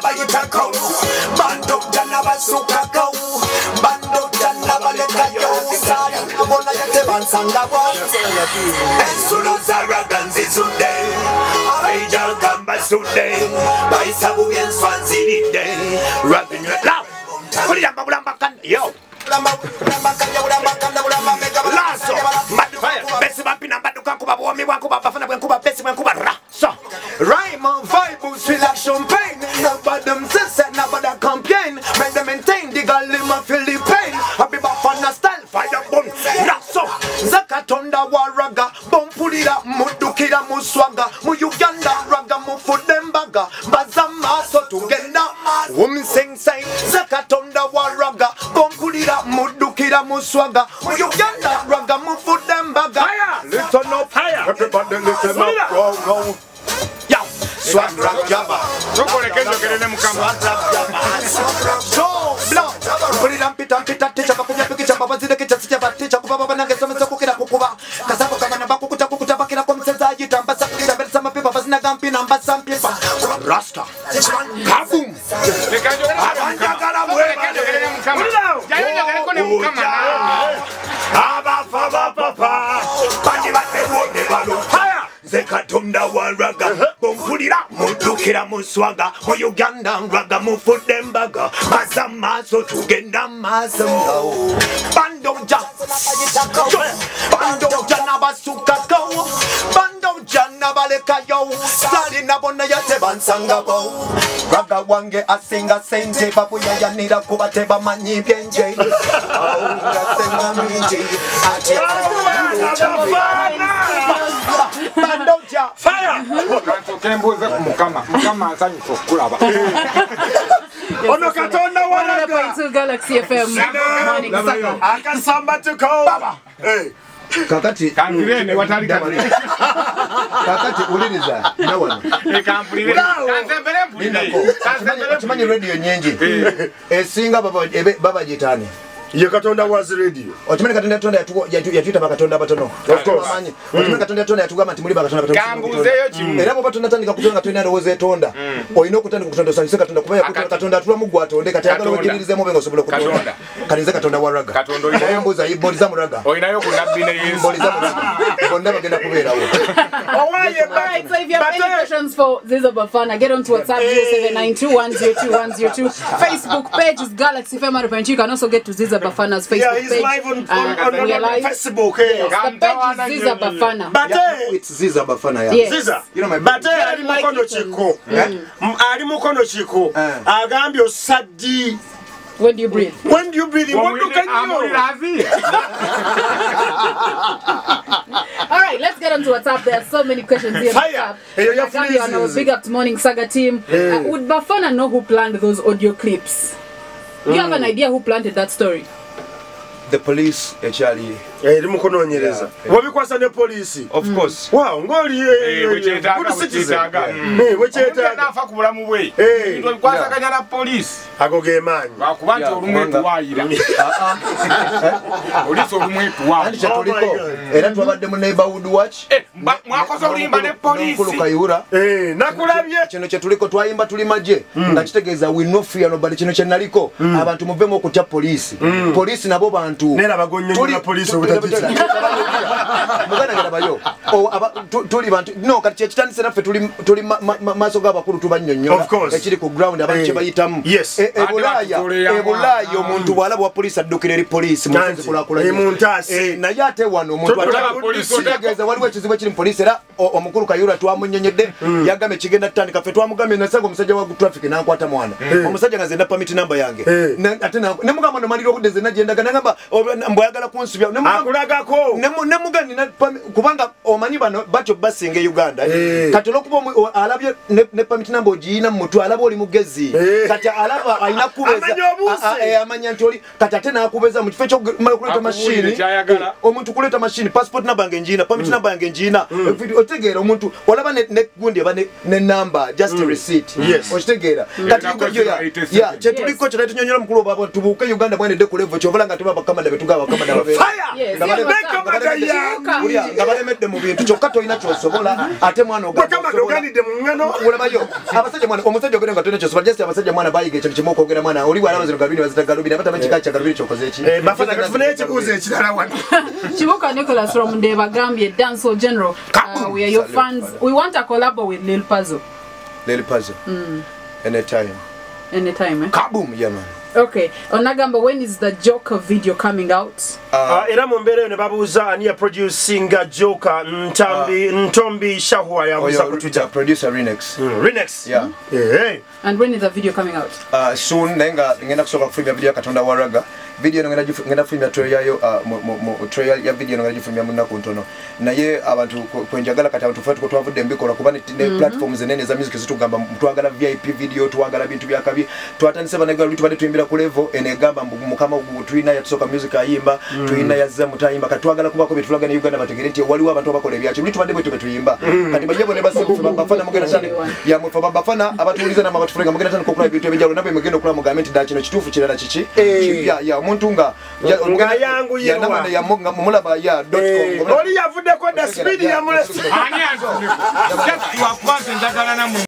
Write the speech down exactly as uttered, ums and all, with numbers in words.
bayitako bando jana basukako bando jana balekayo sali abona yate bansanga bo ensulo zaraganzi sude aija gamba sude baisabu bien swanzilide rapping it loud kulamba bulamba kan yo Lasso, besi bampina baduka kuba bomi wankuba bafana wankuba besi wankuba ra. So, rhyme on vibe, sweet like champagne. Nobody them says nobody complain. Make them maintain the galima feel the pain. Happy bafana style, fire bun. Lasso, Zakatonda waraga, bompulira mudukira muswaga, mu Uganda raga mu fudembaga, bazama so together. Women sing sing, Zakatonda waraga, bompulira mudukira muswaga, mu Uganda raga mu fudembaga. Listen up, higher. Everybody listen up, go go. Yo, swag rap jabba. Soko lekezo kelele mukama. So, blow. Put it on pita pita teacher kapunya pikicha baba zile kicha sicha baticha kupa baba nange some soko kila kukuba. Kasako kama na baku kuta kuta bakila kwa msenza yitamba sakira bel sama pipa bazina gampi namba sampipa. Rasta. Kabum. Lekezo kelele mukama. Jayo nyakale kone mukama. Aba faba papa. Bandi bate wone balu. Haya. Zekatonda waraga, bompulira mudukira muswaga, mu Uganda raga mu fudembaga, mazama so tugenda mazambo. Bando ja, bando jana basuka go, bando jana baleka yo, sali na bona yate bansanga bo. Raga wange asinga sente babu ya yanira kubate ba manyi benje. Oh, ngasenga minji, ati Bandoja fire. Kanto kembuze kumukama. Mukama asanyu sokulaba. Ono katonda waraga. To Galaxy F M. Morning Saka. Akasamba tuko. Baba. Hey. Kakati kampirene watali kati. Kakati uliniza nawana. E kampirene. Kansembele mpulire. Kansembele chimanye radio nyenji. Esinga baba ebe baba jitani. Ye katonda was radio. Otumene katonda tonda yatuko yatuita bakatonda batono. Of course. Otumene katonda tonda yatugama timuli bakatonda batono. Kambuzeyo chimu. Era bo batonda tandika kutonda katonda roze tonda. Oyino kutandika kutonda sanise katonda kubaya kutonda katonda atula mugwato ndeka tayagala wajiririze mu bengo sobulo kutonda. Kanize katonda waraga. Katonda oyina yembuza iboliza muraga. Oyinayo kunabine Yesu. Iboliza muraga. Bonda bagenda kuberawo. Alright, so if you have any questions for Ziza Bafana, get on to WhatsApp zero seven nine two one zero two one zero two. Facebook page is Galaxy F M. You can also get to Ziza Bafana's Facebook Yeah, he's page. live on, uh, on, on, on, on Facebook. Hey. Yes, the page is Ziza Bafana. But yeah, it's Ziza Bafana. Yeah. Yes. Ziza, you know my but ali mukono chiko. Ali mukono chiko. Agambyo sadi. When do you breathe? When do you breathe? What do can you? All right, let's get on to WhatsApp. There are so many questions here. Fire. Hey, you're Gambia on our Big Up to Morning Saga team. Hey. Uh, would Bafana know who planned those audio clips? Do you mm. have an idea who planted that story? The police actually. Eh, limukono nyereza. Wabikwasa ne police. Of course. Wow, ngoli eh wechetaga wechetaga. Eh, wechetaga. Nafa kubulamu bwe. Eh, ndo kwasa kanyana police. Agoge manyi. Bakubanja olumwe tuwayira. Police olumwe tuwa. Andi chatuliko. Era twabadde mu neighborhood watch. Eh, mwakoze olimba ne police. Mukulu Kayura. Eh, nakulabye. Kino kyatuliko twayimba tuli maje. Nga kitegeeza we no fear nobody kino kye naliko. Abantu muvemo okutya police. Police nabo bantu. Nera bagonyo na police obutati. Mugana ngala bayo. O aba tuli bantu. No kati kye kitandise naffe tuli tuli maso g'abakulu tubanyonnyola. Ekiri ku ground abantu kye bayitamu. Yes. Ebulaya ebulaya omuntu bwalaba wa police addukira eri police mu nsi kulakula. Emuntasi. Naye ate wano omuntu alaba police otegeeza waliwo ekizibu ekiri mu police era omukulu Kayura twamunnyonnyedde yagambye kigenda tutandika ffe twamugambye nasanga omusajja wa traffic n'ankwata mwana. Omusajja nga nze permit number yange. Ate ne mugamba no maliro obudde nze nagendaga nagamba mbwayagala kunsubya akulagako ne mugani kubanga omanyi bano batyo basinga Uganda kati olwokuba alabye ne permit number ogiyina mu mutwe alaba oli mugezi kati alaba ayina kubeza amanya nti oli kati ate n'akubeza mu kifo ekyokuleta mashini omuntu kuleta mashini passport number yange njina permit number yange njina otegeera omuntu olaba ne gundi eba ne number just a receipt okitegeera kati kyetuliko kyetunyonyola mukulu obaba tubuuke Uganda bwene de ku level kyobalanga tubaba kamanda betugaba kamanda babeera nga balemedde mu bintu kyokka tolina kyosobola ate mwana olabayo abasajja mwana omusajja ogenda nga tolina kyosobola just abasajja mwana bayiga ekintu kimu okwogera mwana oli bwalaba zino galubini bazita galubini abatamanyi kika kya galubini kyokoze eki bafana katufuna ekikuuzo ekirala wano Chibuka Nicholas from Ndeba Gambia Dancehall General. Uh, we are your fans. We want a collab with Lil Puzzle. Lil Puzzle. Mm. Anytime. Anytime, eh? Kaboom, yeah man. Okay. Onagamba, when is the Joker video coming out? Uh, era mu mbeera ne babuuza ani ya producinga Joker Ntambi uh, Ntombi Shahwa ya musa kutuja producer Renex. Mm, Renex. Yeah. Hey. And when is the video coming out? Uh, soon nenga ngenda kusoka kufilmia video katonda waraga. Video ngenda ngenda filmia trailer yo uh, mo, mo, mo, trailer ya video ngenda filmia munna kuntono. Naye abantu kwenjagala kati abantu fatu twavudde mbikola kuba ne mm -hmm. platforms enene za music zitugamba twagala V I P video twagala bintu bya kabi twatanise banega bitu bade tuimbira ku level enegamba mukama tuina ya tusoka music ayimba mm. tuina ya zamu tayimba katwagala kuba ko bitulaga ne Uganda bategerenti waliwo abantu abakola ebyacho bitu bade bwe tuyimba mm. kati bajebo ne basifu bafana mugenda cyane ya mu bafana abatuuliza na mabatu furenga mugenda cyane kokula bitu ebijalo nabwe mugenda okula mu gamenti da kino kitufu kirala kiki kipya ya omuntu nga nga yangu ya namana ya mulaba ya .com oli yavudde ko da speed ya mulesi ani anzo just wa kwanza ndagala na